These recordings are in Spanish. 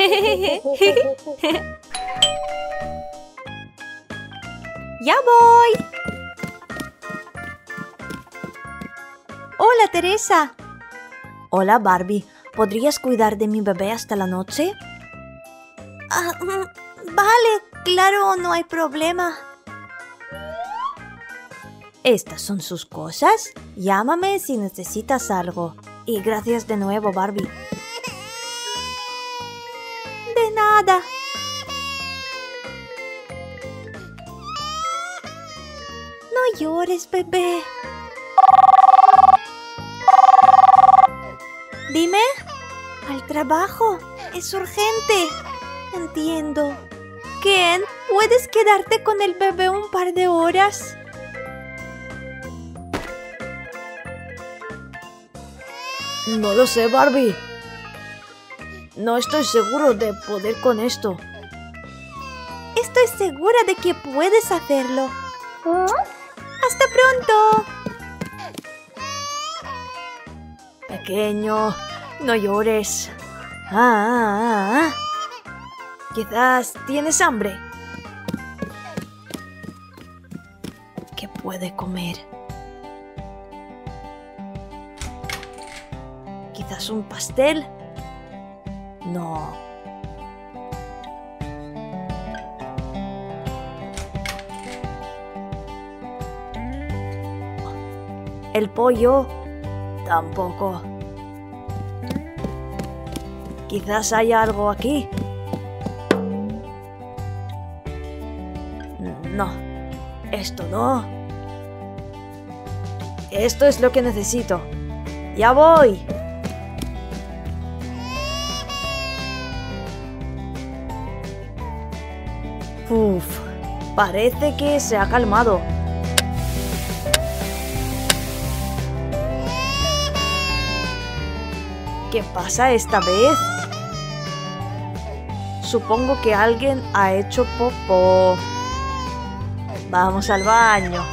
¡Ya voy! Hola, Teresa. Hola, Barbie. ¿Podrías cuidar de mi bebé hasta la noche? Vale, claro, no hay problema. Estas son sus cosas. Llámame si necesitas algo. Y gracias de nuevo, Barbie. De nada. No llores, bebé. Dime. Al trabajo. Es urgente. Entiendo. Ken, ¿puedes quedarte con el bebé un par de horas? No lo sé, Barbie. No estoy seguro de poder con esto. Estoy segura de que puedes hacerlo. ¡Hasta pronto! Pequeño, no llores. Quizás tienes hambre. ¿Qué puede comer? ¿Quizás un pastel? No. El pollo tampoco. Quizás haya algo aquí. No, esto no. Esto es lo que necesito. ¡Ya voy! Uf, parece que se ha calmado. ¿Qué pasa esta vez? Supongo que alguien ha hecho popó. Vamos al baño.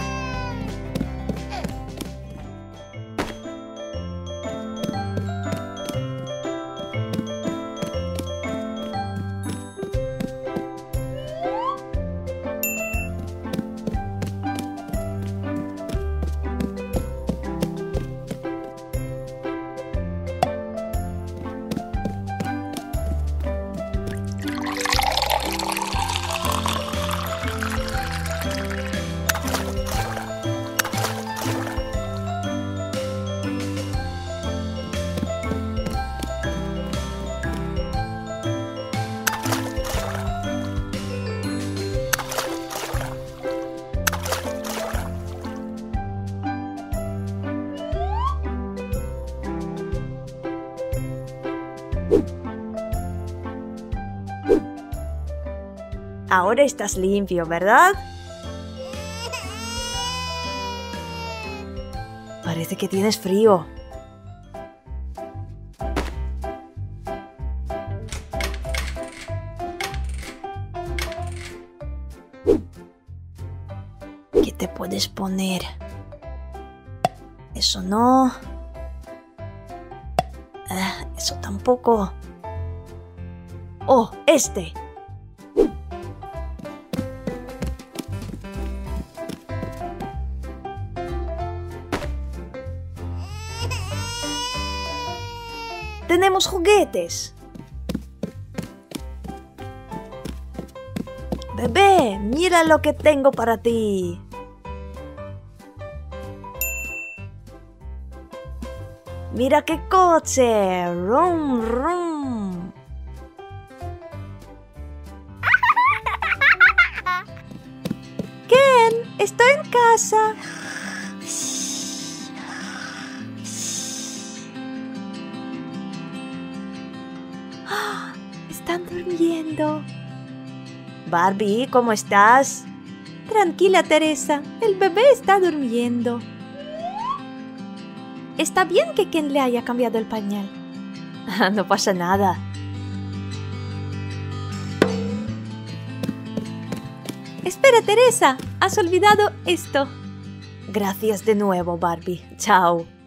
Ahora estás limpio, ¿verdad? Parece que tienes frío. ¿Qué te puedes poner? Eso no. Eso tampoco. ¡Oh, este! ¡Tenemos juguetes! Bebé, mira lo que tengo para ti. ¡Mira qué coche! ¡Rum, rum! ¡Ken! ¡Estoy en casa! Están durmiendo. Barbie, ¿cómo estás? Tranquila, Teresa. El bebé está durmiendo. Está bien que Ken le haya cambiado el pañal. No pasa nada. Espera, Teresa. Has olvidado esto. Gracias de nuevo, Barbie. Chao.